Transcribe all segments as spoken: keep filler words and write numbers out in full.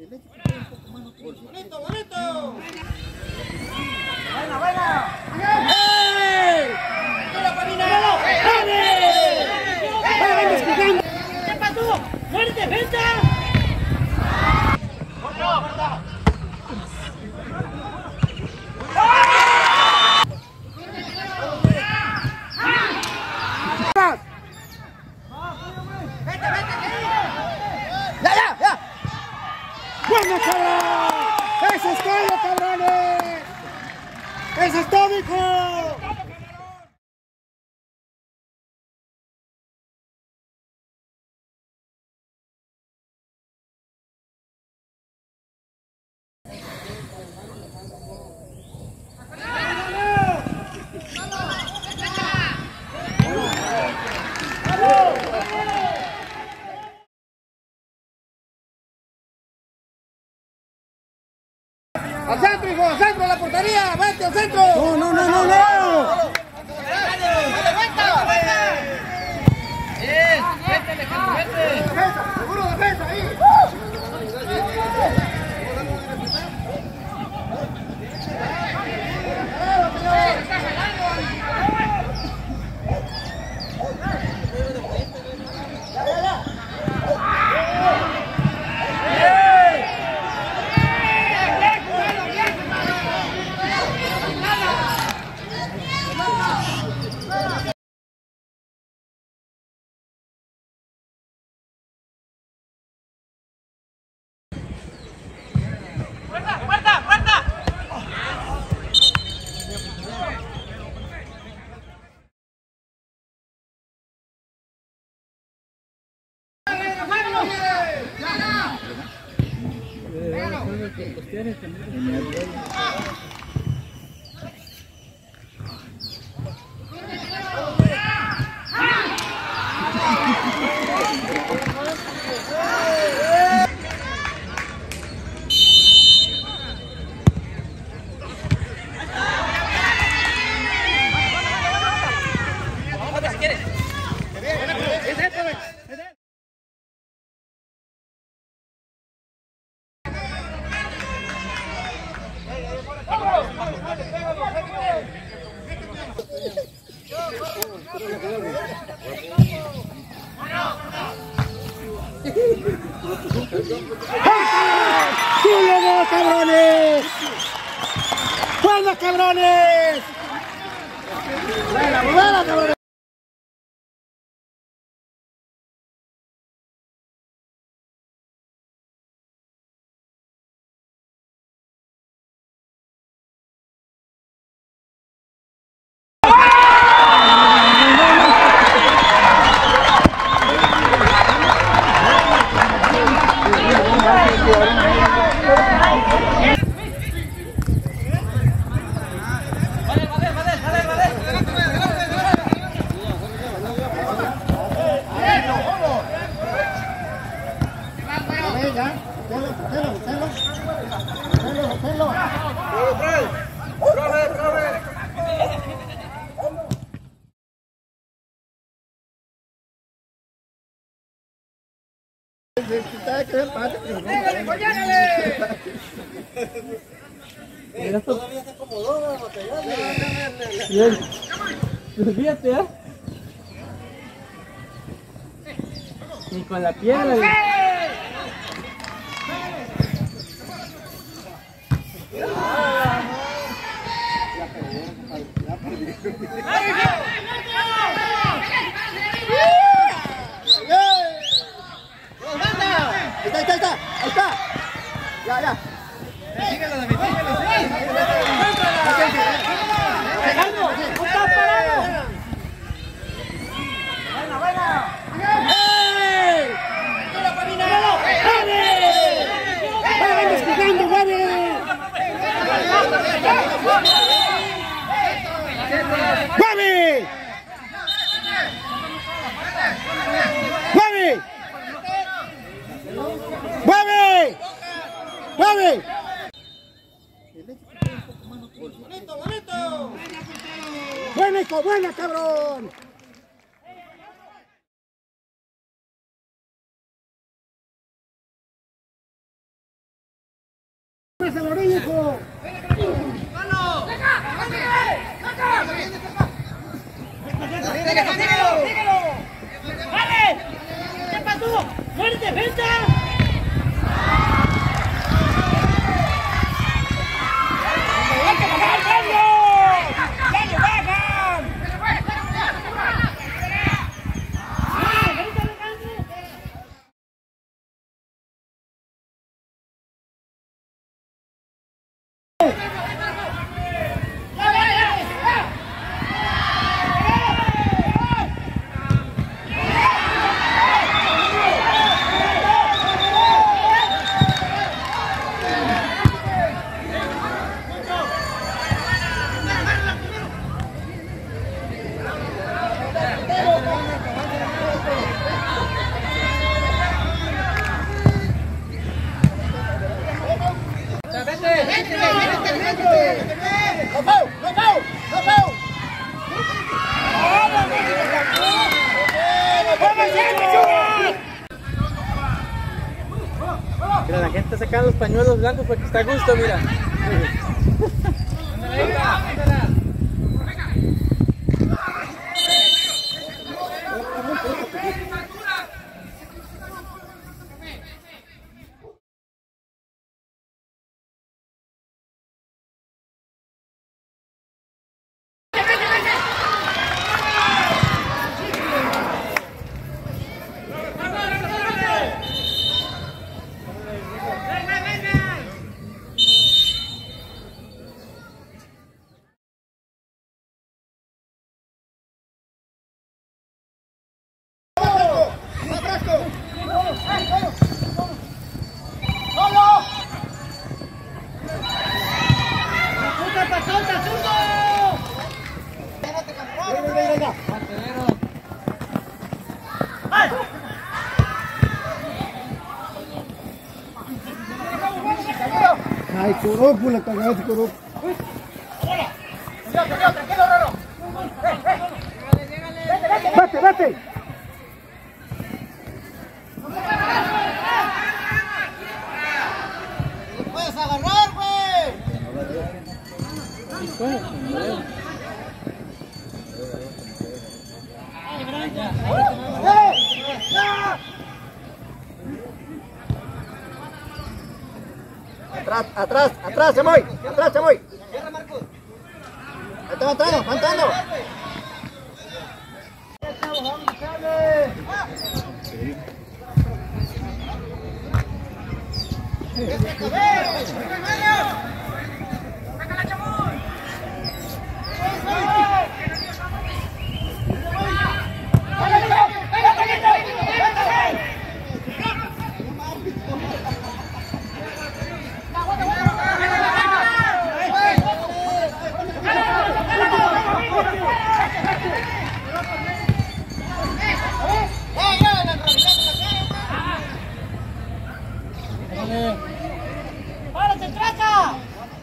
¡Bonito, bonito! ¡Buena, buena! ¡Ey! ¡Tira, Pamina! ¡Dale! ¿Qué pasó? ¡Fuerte, defensa! ¡Ya, ya, ya! ¡Buena, cabrón! ¡Eso es todo, cabrones! ¡Eso es todo, hijo! ¡Al centro, hijo! ¡Al centro, a la portería! ¡Vete al centro! ¡No, no, no, no, no! ¡Bien! ¡Vete, Alejandro, vete! ¡Defensa! ¡Seguro defensa ahí! ¡Puerta, puerta, puerta! ¡Súbele, cabrones! ¡Buena, cabrones! ¡Buena, buena, cabrones! Ya, celo, celo, celo, celo, celo. ¡Profe, profe! Todavía se acomodó, Bien. Fíjate, ¿eh? Y con la pierna. Ahí está, ahí está, ahí está. Ya, ya. Síguelo, David, síguelo, síguelo. ¡No está parado! ¡Buena, buena! ¡Ey! ¡Tira, Pamina! ¡Dale! ¡Vámonos jugando, vale! ¡Vale! ¡Vale! ¡Vale! ¡Vale! ¡Bonito, bonito! ¡Buena, hijo, buena, cabrón! Mira, la gente saca los pañuelos blancos porque está a gusto, mira. Ay, Coropo, la cagaste, Coropo. Tranquilo, tranquilo, Roro. ¡Vete, vete! ¡No puedes agarrar, güey! Atrás, atrás, atrás, se voy, atrás, se voy. Está entrando, está entrando. ¡Párate, traca!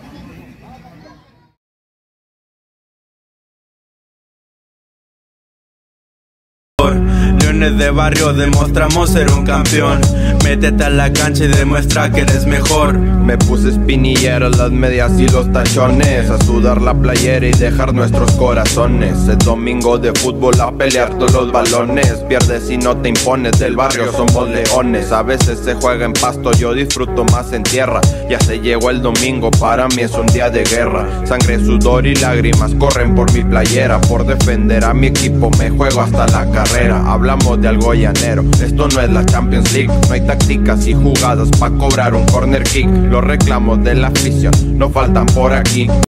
Leones de barrio, demostramos ser un campeón. Métete a la cancha y demuestra que eres mejor. Me puse espinilleras, las medias y los tachones, a sudar la playera y dejar nuestros corazones. Es domingo de fútbol, a pelear todos los balones. Pierdes y no te impones, del barrio somos leones. A veces se juega en pasto, yo disfruto más en tierra. Ya se llegó el domingo, para mí es un día de guerra. Sangre, sudor y lágrimas corren por mi playera. Por defender a mi equipo me juego hasta la carrera. Hablamos de algo llanero, esto no es la Champions League. No hay tácticas y jugadas pa' cobrar un corner kick. Los reclamos de la afición no faltan por aquí.